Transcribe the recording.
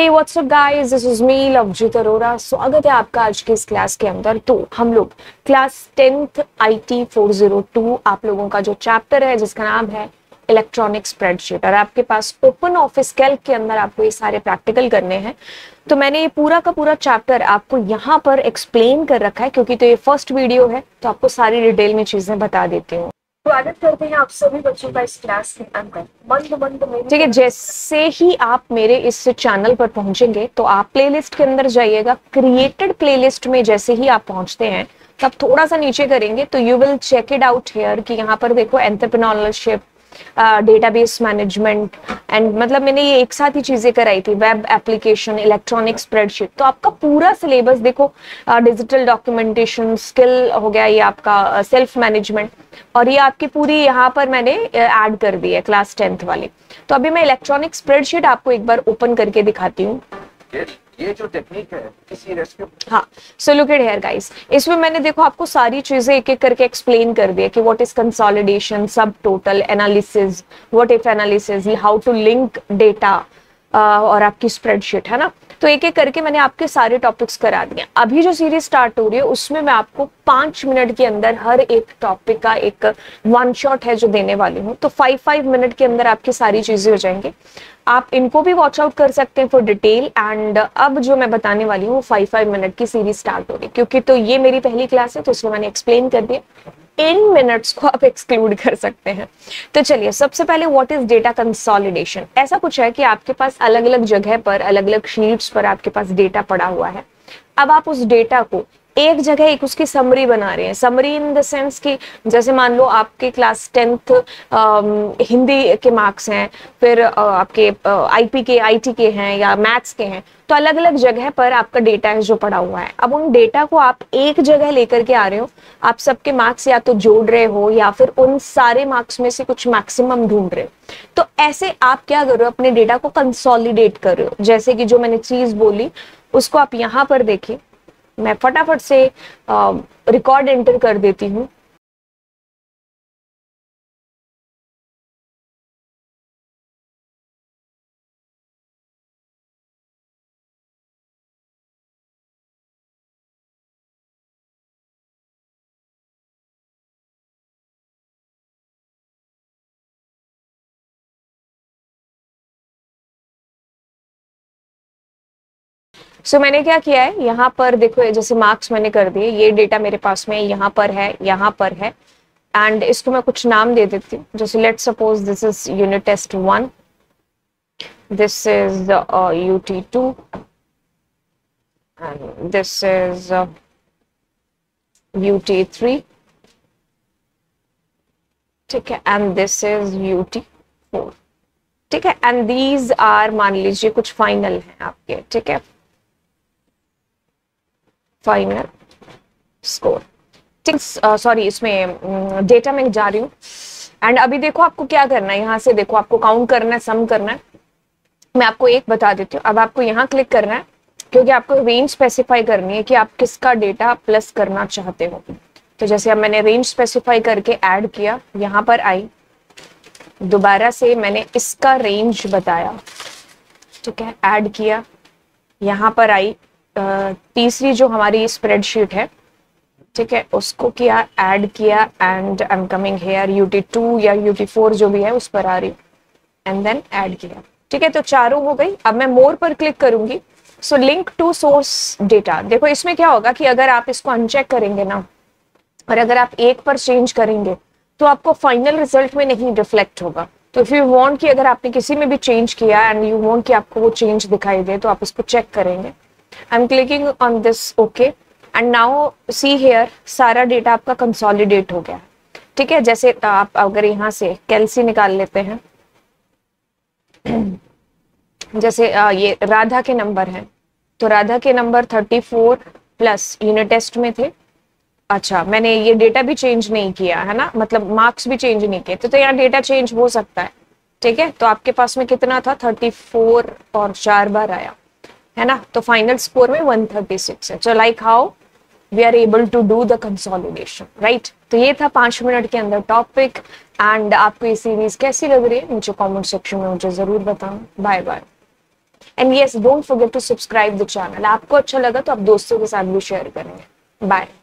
Hey, what's up guys? This is me Lovejeet Arora. स्वागत है आपका आज की इस क्लास के अंदर। तो हम लोग क्लास 10th IT 402 आप लोगों का जो चैप्टर है जिसका नाम है इलेक्ट्रॉनिक स्प्रेडशीट, और आपके पास ओपन ऑफिस कैल्क के अंदर आपको ये सारे प्रैक्टिकल करने हैं। तो मैंने ये पूरा का पूरा चैप्टर आपको यहाँ पर एक्सप्लेन कर रखा है, क्योंकि तो ये फर्स्ट वीडियो है तो आपको सारी डिटेल में चीजें बता देती हूँ। स्वागत करते हैं आप सभी बच्चों का इस क्लास के अंदर। ठीक है, जैसे ही आप मेरे इस चैनल पर पहुंचेंगे तो आप प्लेलिस्ट के अंदर जाइएगा। क्रिएटेड प्लेलिस्ट में जैसे ही आप पहुंचते हैं तब थोड़ा सा नीचे करेंगे तो you will check it out here कि यहाँ पर देखो एंटरप्रेन्योरशिप, डेटाबेस मैनेजमेंट एंड मतलब मैंने ये एक साथ ही चीजें कराई थी, वेब एप्लीकेशन, इलेक्ट्रॉनिक स्प्रेडशीट। तो आपका पूरा सिलेबस देखो, डिजिटल डॉक्यूमेंटेशन स्किल हो गया, ये आपका सेल्फ मैनेजमेंट, और ये आपकी पूरी यहाँ पर मैंने ऐड कर दी है क्लास 10th वाली। तो अभी मैं इलेक्ट्रॉनिक स्प्रेडशीट आपको एक बार ओपन करके दिखाती हूँ। ये जो टेक्निक है किसी रेस्क्यू, हाँ, so look at here guys, इसमें मैंने देखो आपको सारी चीजें एक एक करके एक्सप्लेन कर दिया कि what is consolidation, subtotal analysis, what if analysis, how to link data और आपकी स्प्रेडशीट है ना। तो एक एक करके मैंने आपके सारे टॉपिक्स करा दिए। अभी जो सीरीज स्टार्ट हो रही है उसमें मैं आपको 5 मिनट के अंदर हर एक टॉपिक का एक वन शॉट है जो देने वाली हूँ। तो 5 मिनट के अंदर आपकी सारी चीजें हो जाएंगी। आप इनको भी वॉच आउट कर सकते हैं फॉर डिटेल। एंड अब जो मैं बताने वाली हूँ 5 मिनट की सीरीज स्टार्ट हो रही है, क्योंकि तो ये मेरी पहली क्लास है तो इसमें मैंने एक्सप्लेन कर दिया। इन मिनट्स को आप एक्सक्लूड कर सकते हैं। तो चलिए, सबसे पहले व्हाट इज डेटा कंसोलिडेशन। ऐसा कुछ है कि आपके पास अलग अलग जगह पर, अलग अलग शीट्स पर आपके पास डेटा पड़ा हुआ है। अब आप उस डेटा को एक जगह एक उसकी समरी बना रहे हैं। समरी इन द सेंस कि जैसे मान लो आपके क्लास 10th हिंदी के मार्क्स हैं, फिर आपके आईपी के, आईटी के हैं या मैथ्स के हैं, तो अलग अलग जगह पर आपका डेटा है जो पड़ा हुआ है। अब उन डेटा को आप एक जगह लेकर के आ रहे हो, आप सबके मार्क्स या तो जोड़ रहे हो या फिर उन सारे मार्क्स में से कुछ मैक्सिमम ढूंढ रहे हो। तो ऐसे आप क्या कर रहे हो, अपने डेटा को कंसोलिडेट कर रहे हो। जैसे कि जो मैंने चीज बोली उसको आप यहाँ पर देखिए, मैं फटाफट से रिकॉर्ड एंटर कर देती हूँ। सो मैंने क्या किया है, यहाँ पर देखो जैसे मार्क्स मैंने कर दिए, ये डेटा मेरे पास में यहाँ पर है, यहाँ पर है। एंड इसको मैं कुछ नाम दे देती हूँ। जैसे let suppose this is unit test 1, this is UT2 and this is UT3, ठीक है, एंड दिस इज UT4, ठीक है। एंड दीज आर, मान लीजिए कुछ फाइनल हैं आपके, ठीक है, फाइनल स्कोर, ठीक। सॉरी, इसमें डेटा में जा रही हूँ। एंड अभी देखो आपको क्या करना है, यहाँ से देखो आपको काउंट करना है, सम करना है। मैं आपको एक बता देती हूँ। अब आपको यहाँ क्लिक करना है, क्योंकि आपको रेंज स्पेसिफाई करनी है कि आप किसका डेटा प्लस करना चाहते हो। तो जैसे अब मैंने रेंज स्पेसिफाई करके ऐड किया, यहाँ पर आई, दोबारा से मैंने इसका रेंज बताया, ठीक है, ऐड किया, यहाँ पर आई, तीसरी जो हमारी स्प्रेडशीट है, ठीक है, उसको किया, ऐड किया, and I am coming here UT2 या UT4 जो भी है उस पर आ रही, एंड देन ऐड किया, ठीक है। तो चारों हो गई। अब मैं मोर पर क्लिक करूंगी। So link to source data, देखो इसमें क्या होगा कि अगर आप इसको अनचेक करेंगे ना, और अगर आप एक पर चेंज करेंगे तो आपको फाइनल रिजल्ट में नहीं रिफ्लेक्ट होगा। तो इफ यू वांट कि अगर आपने किसी में भी चेंज किया एंड यू वांट कि आपको वो चेंज दिखाई दे, तो आप इसको चेक करेंगे। I am clicking on this, okay, and now see here, सारा डेटा आपका कंसोलिडेट हो गया, ठीक है। जैसे आप अगर यहाँ से कैल्सी निकाल लेते हैं, जैसे ये राधा के नंबर हैं, तो राधा के नंबर 34 प्लस यूनिट टेस्ट में थे। अच्छा, मैंने ये डेटा भी चेंज नहीं किया है ना, मतलब मार्क्स भी चेंज नहीं किए, तो यहाँ डेटा चेंज हो सकता है, ठीक है। तो आपके पास में कितना था, 34 और 4 बार आया है ना, तो फाइनल स्कोर में 136 है। So like how we are able to do the consolidation, right. तो ये था 5 मिनट के अंदर टॉपिक। एंड आपको ये सीरीज कैसी लग रही है मुझे कमेंट सेक्शन में मुझे जरूर बताना। Bye bye. And yes, don't forget to subscribe the channel. आपको अच्छा लगा तो आप दोस्तों के साथ भी शेयर करेंगे। बाय।